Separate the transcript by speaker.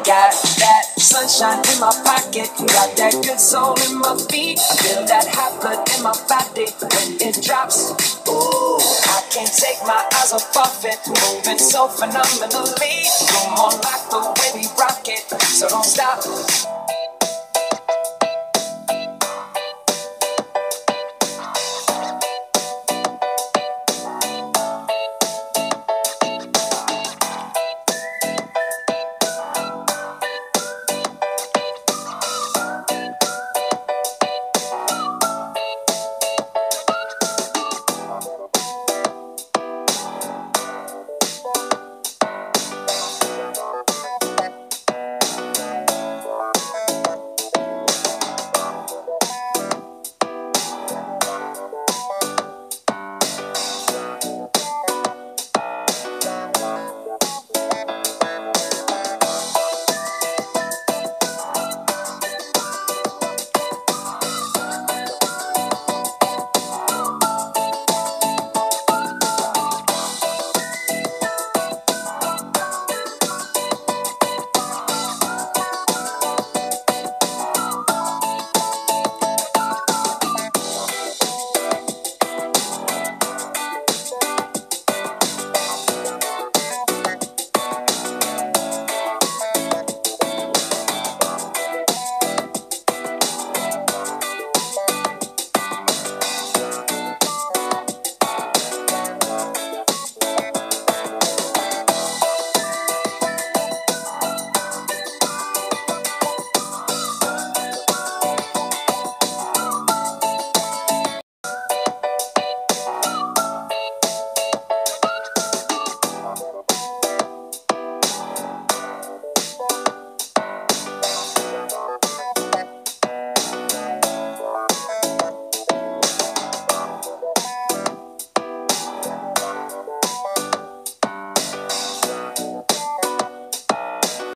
Speaker 1: Got that sunshine in my pocket, got that good soul in my feet. I feel that hot blood in my body when it drops. Ooh, I can't take my eyes off of it, moving so phenomenally. Come on, like the